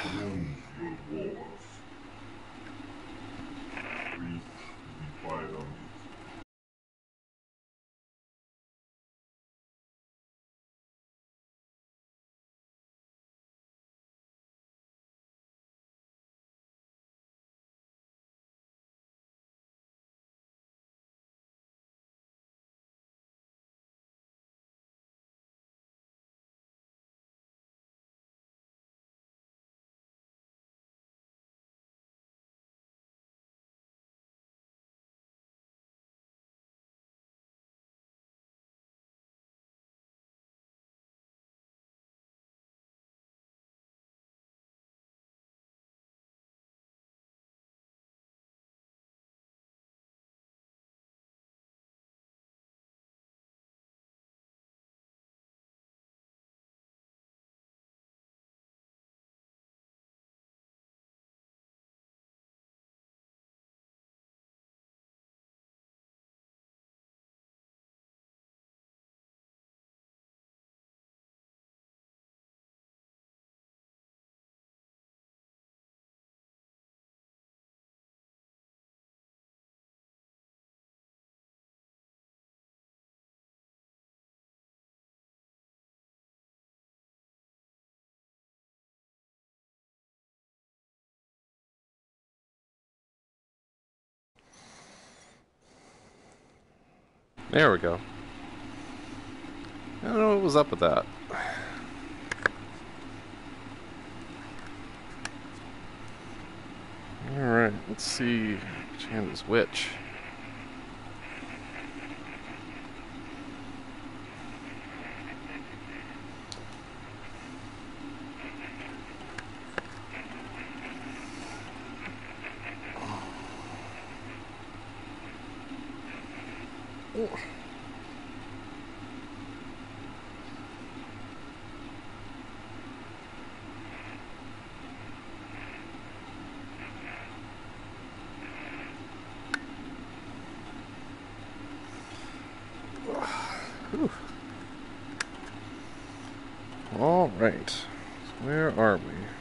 There we go. I don't know what was up with that. Alright, let's see which hand is which. All right, so where are we?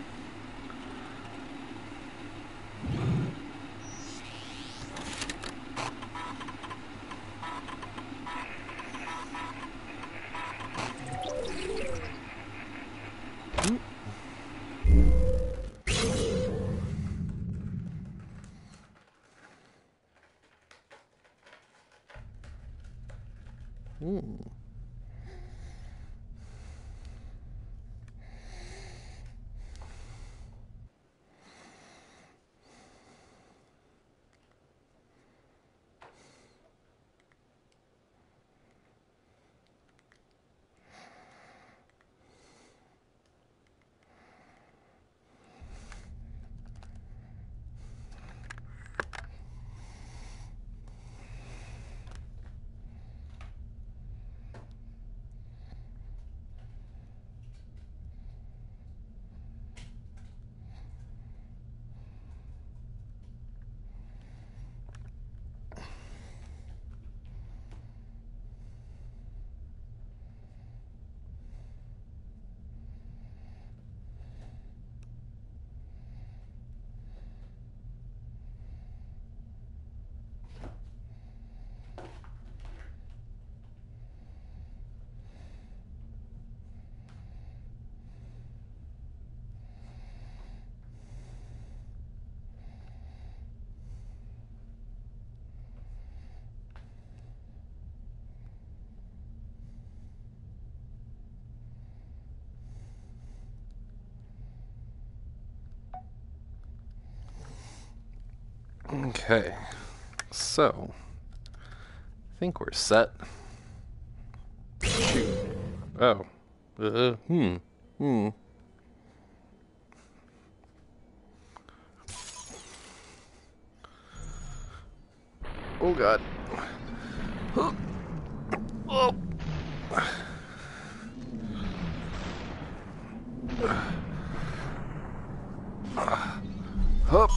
Okay, so I think we're set. Shoot. Oh. Oh God. Oh. Hup.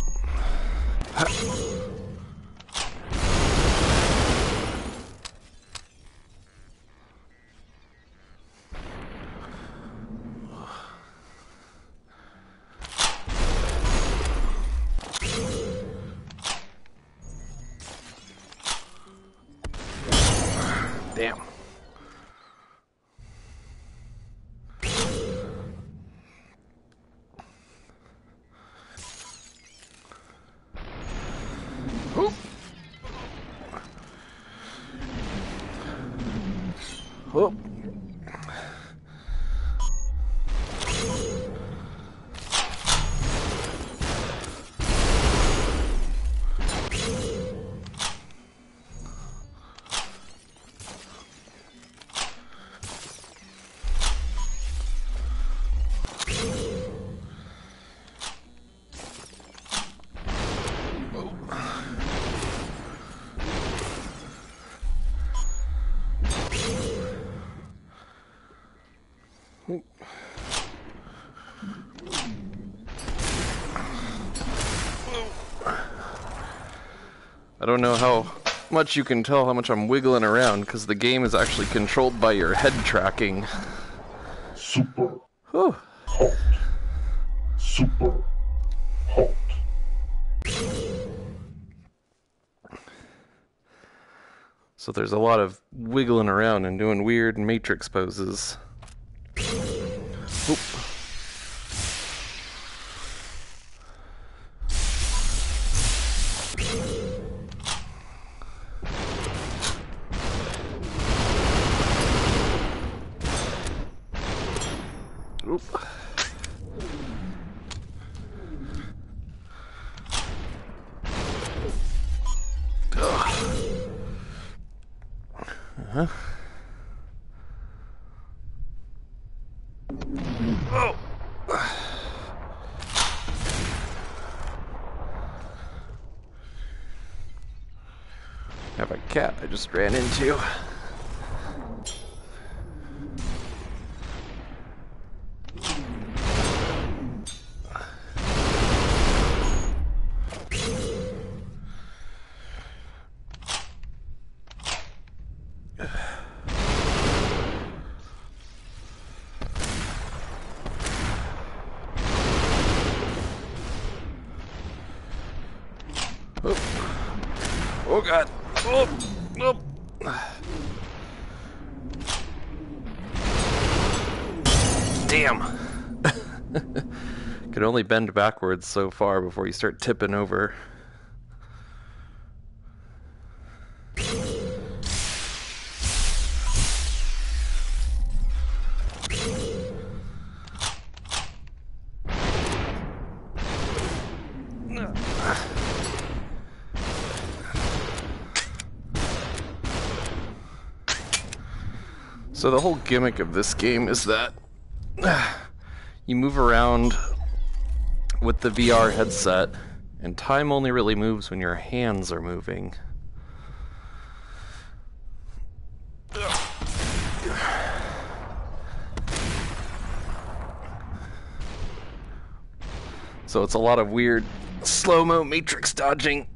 I don't know how much you can tell how much I'm wiggling around, because the game is actually controlled by your head tracking. Super Whew. hot. Super hot. So there's a lot of wiggling around and doing weird matrix poses. Oop. Oop. Uh-huh. Oh. Have a cat I just ran into. Oh, oh God. Oh, oh. Damn. Can only bend backwards so far before you start tipping over. So the whole gimmick of this game is that you move around with the VR headset, and time only really moves when your hands are moving. So it's a lot of weird slow-mo matrix dodging.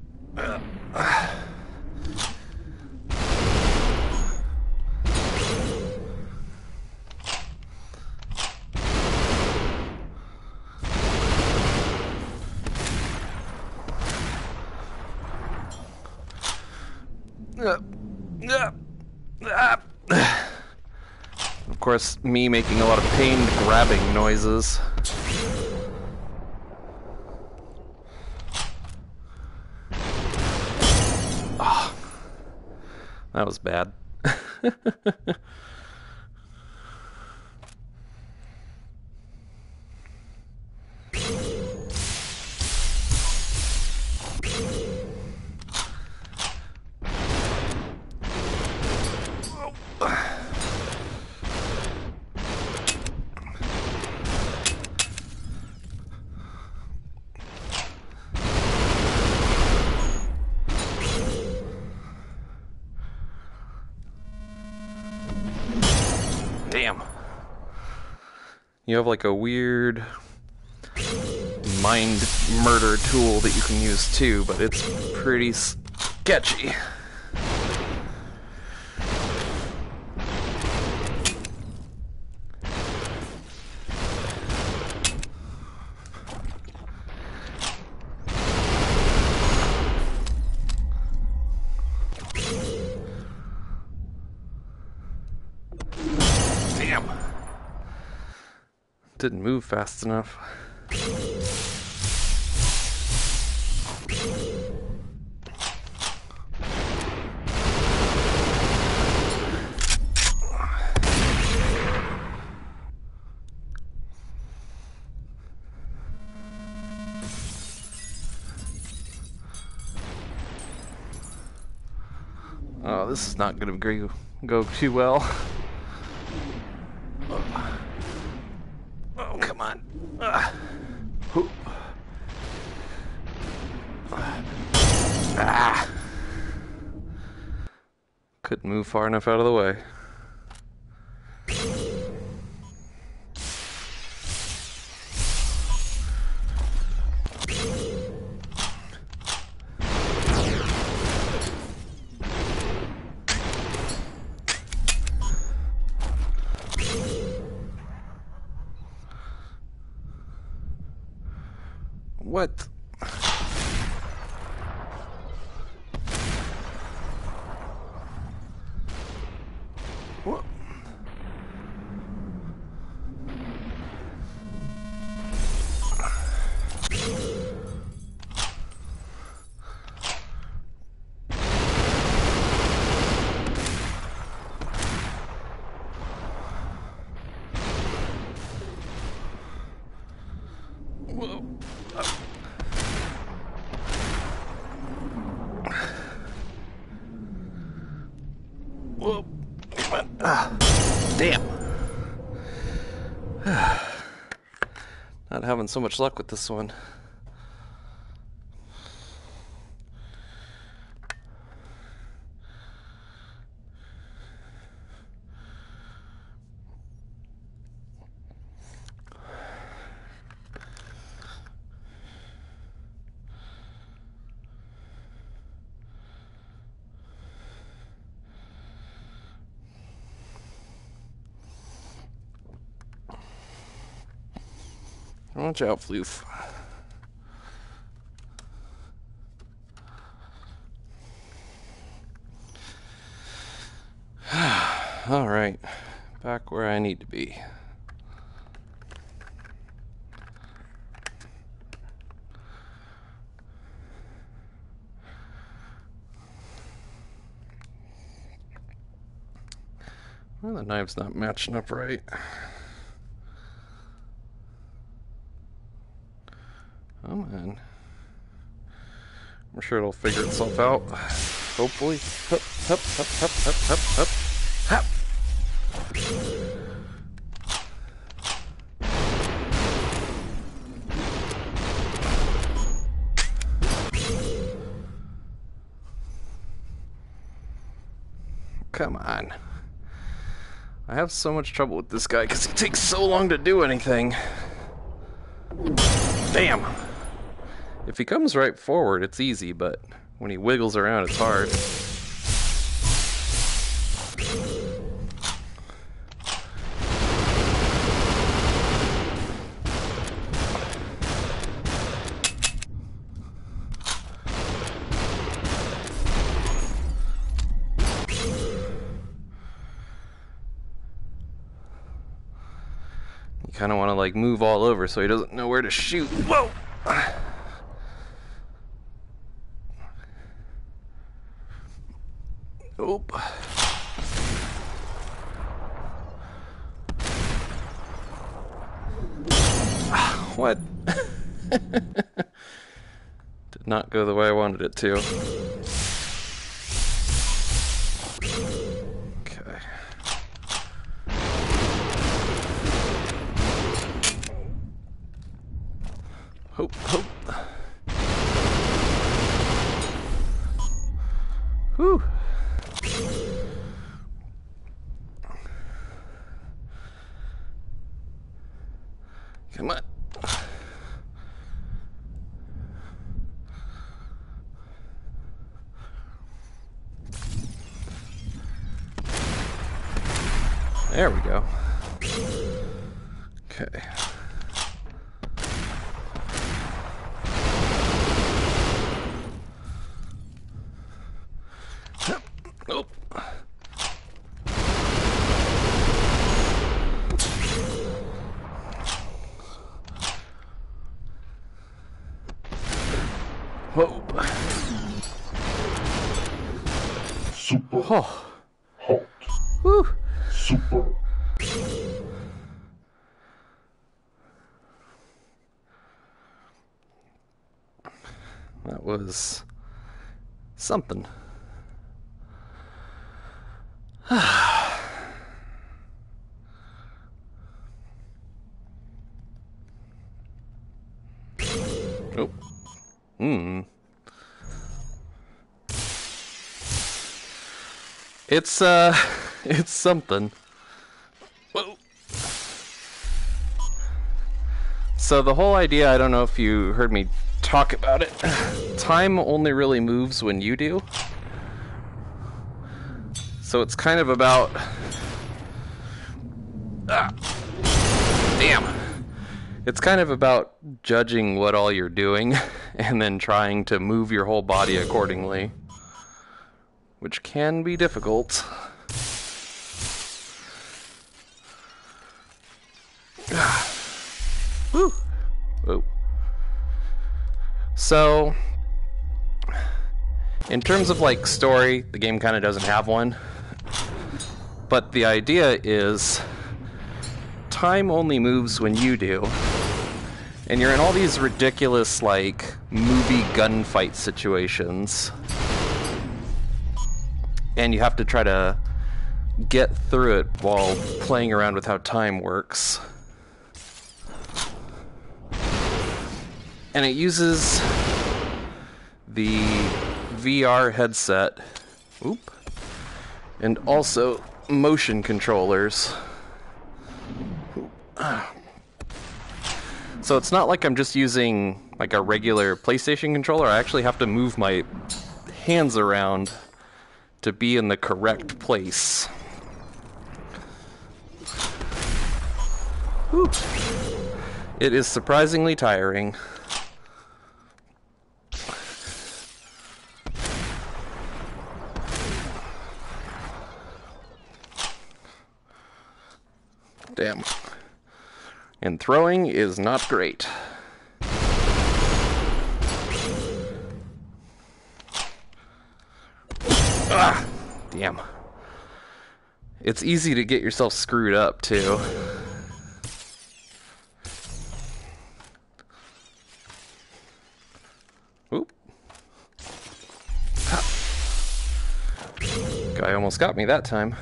Of course, me making a lot of pained grabbing noises. Oh, that was bad. Damn. You have like a weird mind murder tool that you can use too, but it's pretty sketchy. Damn. Didn't move fast enough. Oh, this is not gonna go too well. Oh, come on. Ah. Couldn't move far enough out of the way. What? What? Whoa. Whoa. Come on. Damn. Not having so much luck with this one. Watch out, Floof. All right, back where I need to be. Well, the knife's not matching up right. Oh man. I'm sure it'll figure itself out. Hopefully. Hup, hup, hup, hup, hup, hup, hup, hop. Come on. I have so much trouble with this guy because he takes so long to do anything. Damn! If he comes right forward, it's easy, but when he wiggles around, it's hard. You kind of want to like move all over so he doesn't know where to shoot. Whoa! Oop. What? Did not go the way I wanted it to. Okay. Hope, hope. Whew. Come on. There we go. Okay. Oh. Whoa. Super Oh. hot. Whew. Super. That was something. Oh. It's something. Whoa. So the whole idea, I don't know if you heard me talk about it. Time only really moves when you do. So it's kind of about... damn. It's kind of about judging what all you're doing and then trying to move your whole body accordingly, which can be difficult. Woo. Whoa. So, in terms of like story, the game kind of doesn't have one. But the idea is time only moves when you do. And you're in all these ridiculous like movie gunfight situations. And you have to try to get through it while playing around with how time works. And it uses the VR headset, and also motion controllers. So it's not like I'm just using like a regular PlayStation controller. I actually have to move my hands around to be in the correct place. Whew. It is surprisingly tiring. Damn. And throwing is not great. Ah, damn. It's easy to get yourself screwed up, too. Oop. Ha. Guy almost got me that time.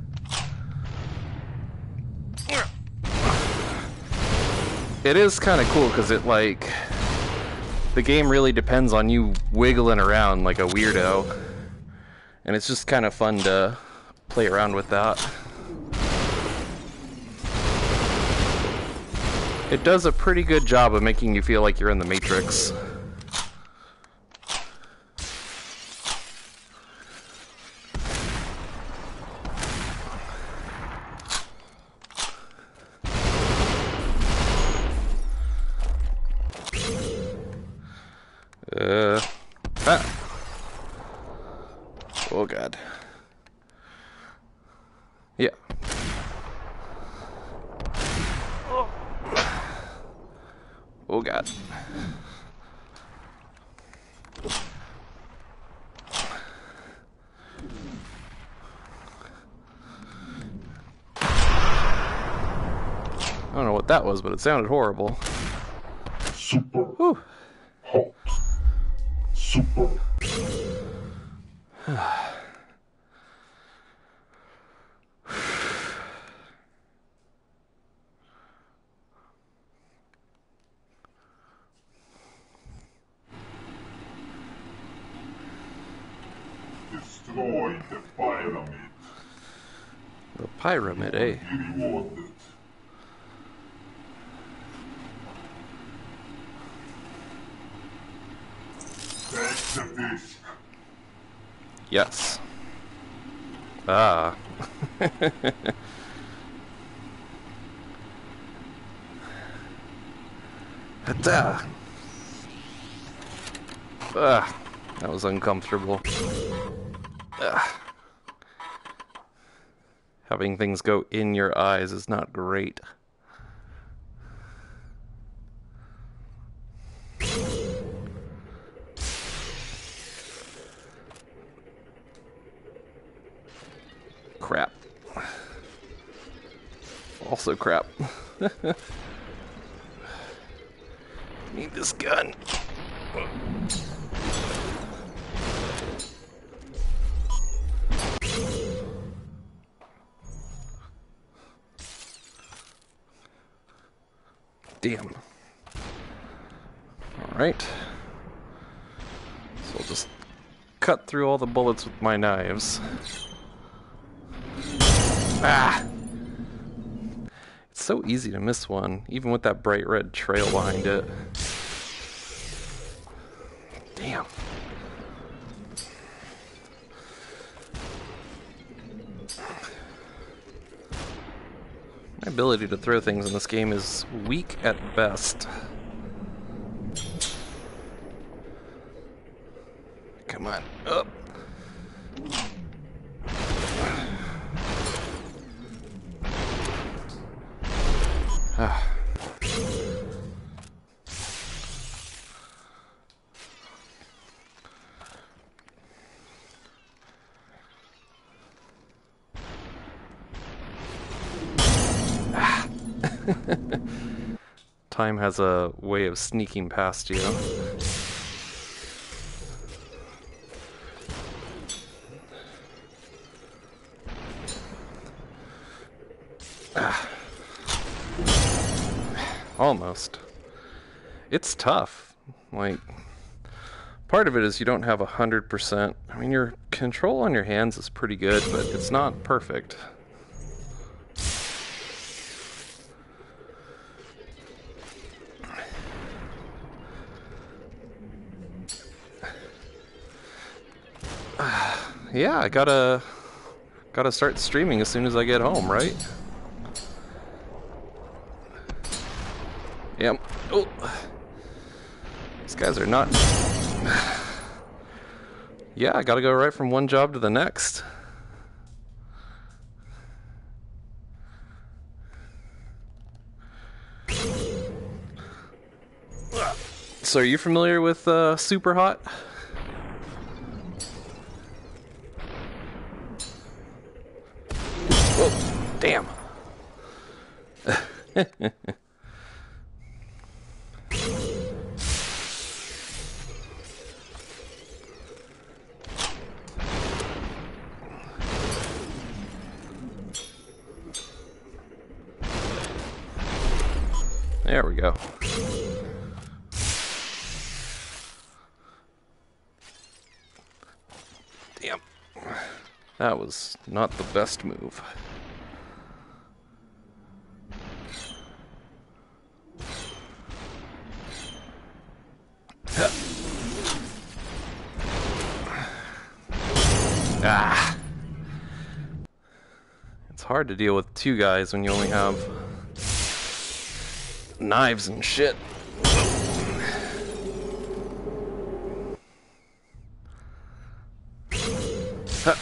It is kind of cool because it like the game really depends on you wiggling around like a weirdo, and it's just kind of fun to play around with that. It does a pretty good job of making you feel like you're in the Matrix. Oh god. Yeah. Oh god. I don't know what that was, but it sounded horrible. Super Whew. hot. Super. Destroy the pyramid. The pyramid, eh? Be rewarded. Take the disc. Yes. Ah. Hata. Ah, that was uncomfortable. Ah. Having things go in your eyes is not great. Crap. Also crap. Need this gun. Damn. Alright. So I'll just cut through all the bullets with my knives. Ah! It's so easy to miss one, even with that bright red trail behind it. Damn. My ability to throw things in this game is weak at best. Come on, up. Time has a way of sneaking past you. Almost. It's tough. Like, part of it is you don't have 100%. I mean, your control on your hands is pretty good, but it's not perfect. Yeah, I gotta start streaming as soon as I get home, right? Yep. Oh, these guys are not. Yeah, I gotta go right from one job to the next. So, are you familiar with Super Hot? Whoa, damn. There we go. Damn. That was not the best move. Ah. It's hard to deal with two guys when you only have knives and shit. Huh.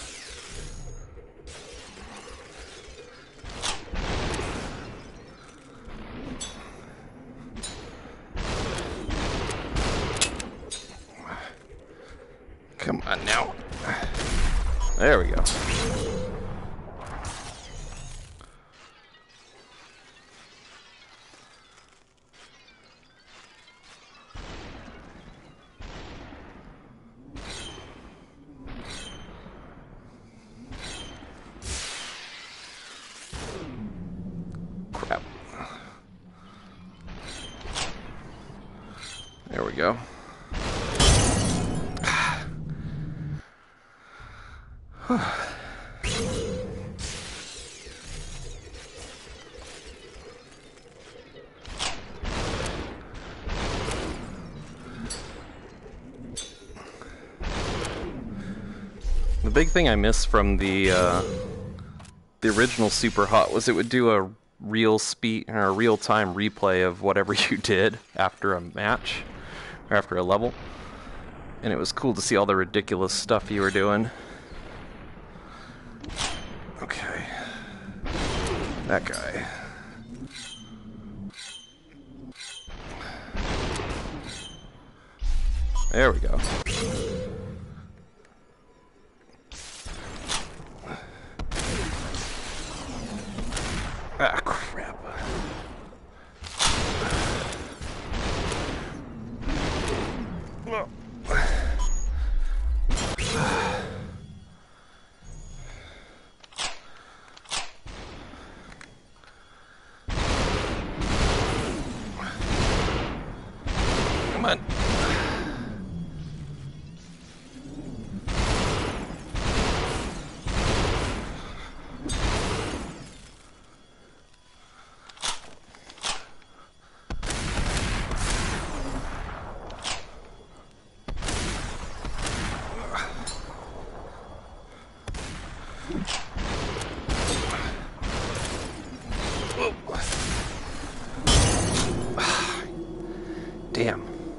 Come on now. There we go. Crap. There we go. The big thing I miss from the original Super Hot was it would do a real speed or a real-time replay of whatever you did after a match or after a level, and it was cool to see all the ridiculous stuff you were doing. Okay, that guy. There we go. Ah, crap. Come on.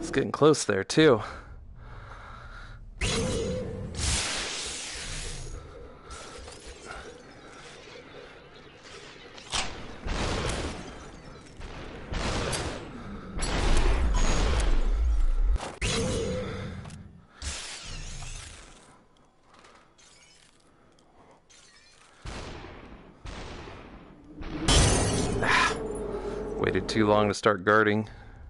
It's getting close there, too. Waited too long to start guarding.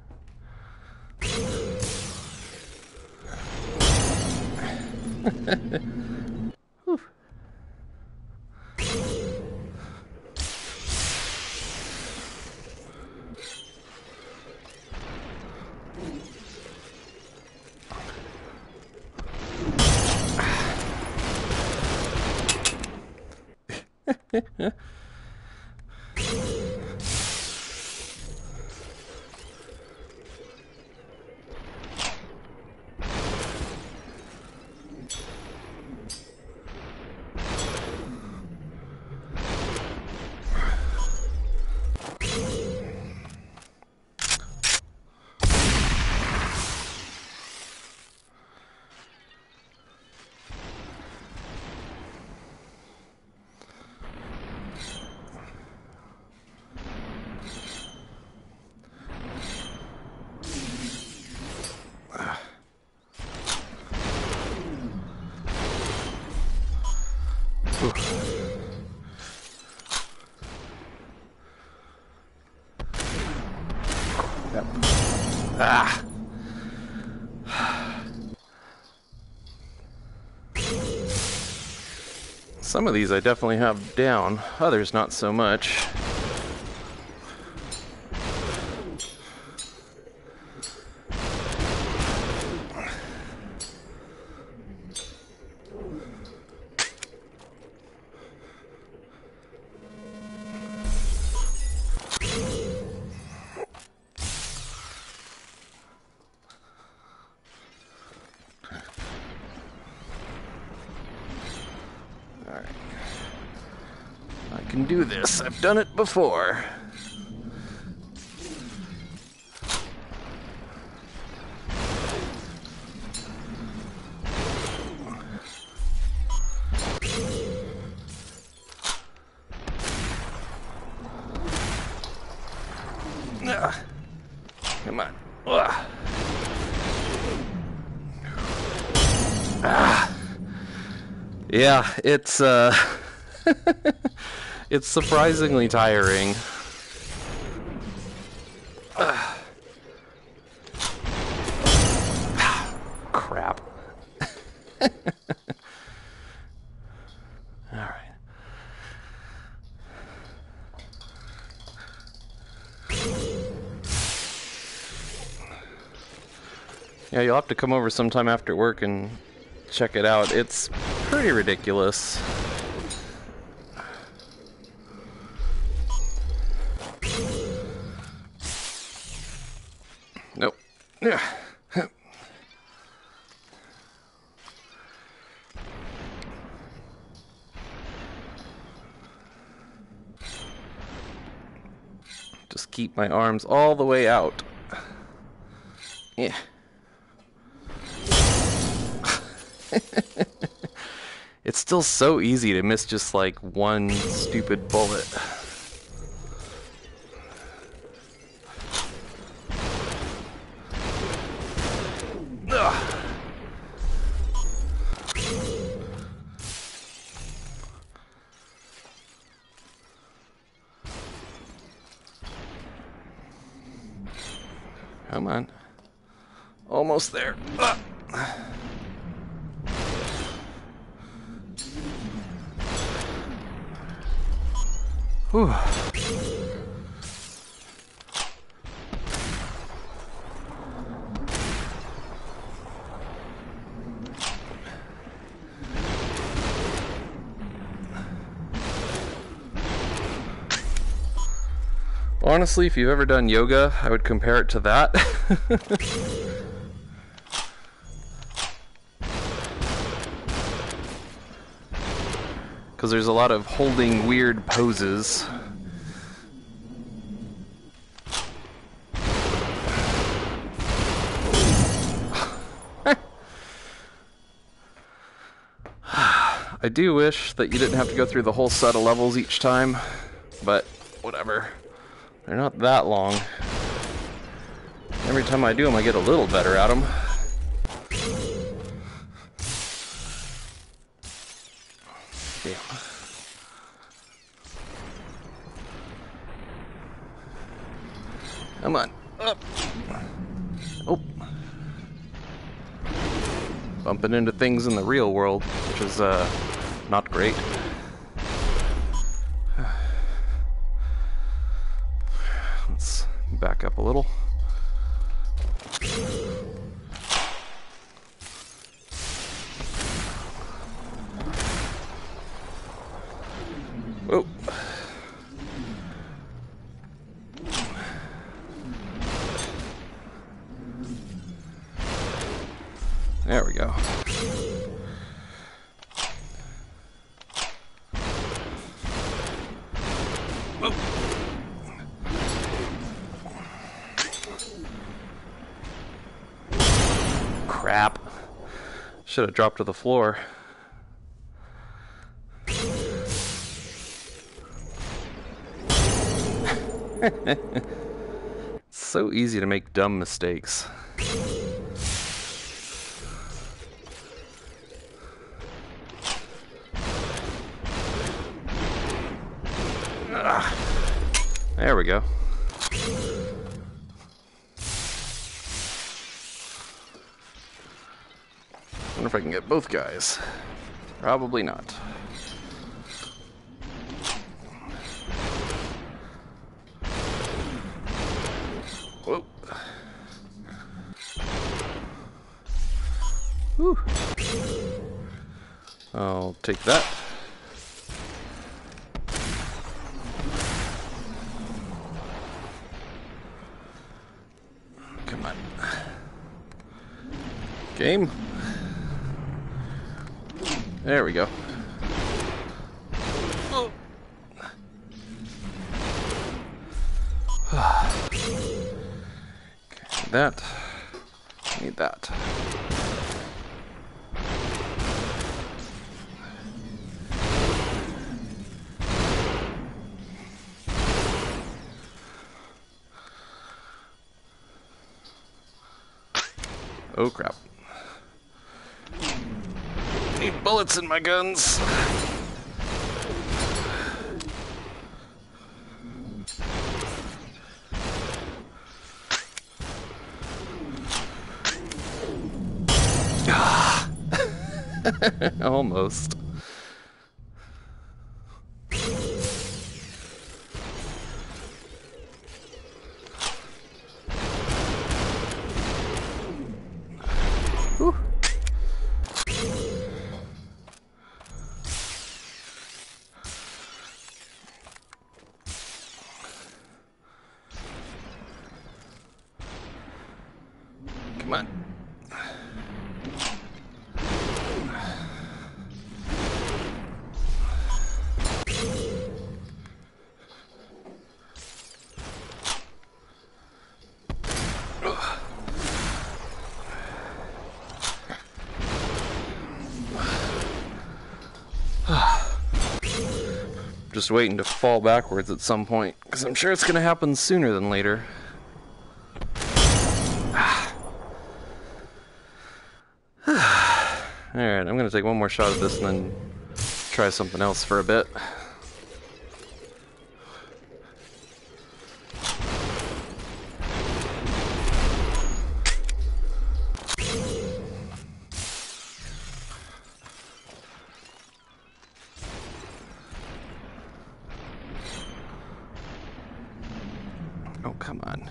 Yep. Ah! Some of these I definitely have down, others not so much. I can do this. I've done it before. Come on. Yeah, it's it's surprisingly tiring. Crap. All right. Yeah, you'll have to come over sometime after work and check it out. It's pretty ridiculous. Nope. Yeah. Just keep my arms all the way out. Yeah. It's still so easy to miss just like one stupid bullet. Ugh. Come on. Almost there. Ugh. Whew. Honestly, if you've ever done yoga, I would compare it to that. Because there's a lot of holding weird poses. I do wish that you didn't have to go through the whole set of levels each time, but whatever. They're not that long. Every time I do them, I get a little better at them. Damn. Come on, up. Oh. Bumping into things in the real world, which is not great. Let's back up a little. Whoa. There we go. Whoa. Crap. Should have dropped to the floor. It's so easy to make dumb mistakes. There we go. Wonder if I can get both guys. Probably not. Whoa. Whew. I'll take that. Come on. Game. There we go. Oh. Okay, that. Need that. Oh crap. Need bullets in my guns. Almost. Whew. Come on. Just waiting to fall backwards at some point, because I'm sure it's going to happen sooner than later. Alright, I'm going to take one more shot at this and then try something else for a bit. Oh, come on.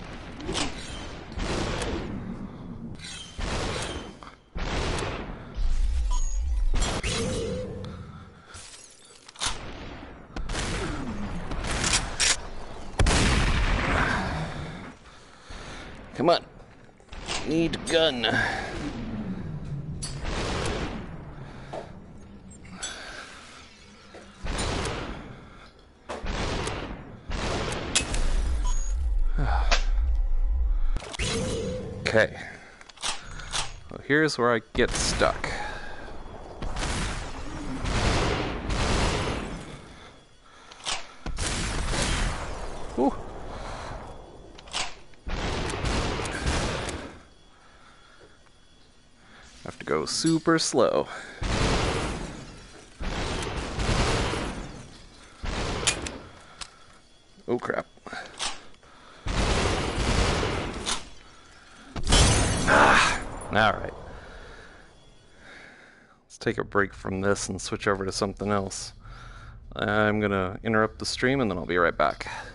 Come on. Need gun. Okay. Well, here's where I get stuck. Ooh. Have to go super slow. Oh crap. Alright. Let's take a break from this and switch over to something else. I'm gonna interrupt the stream and then I'll be right back.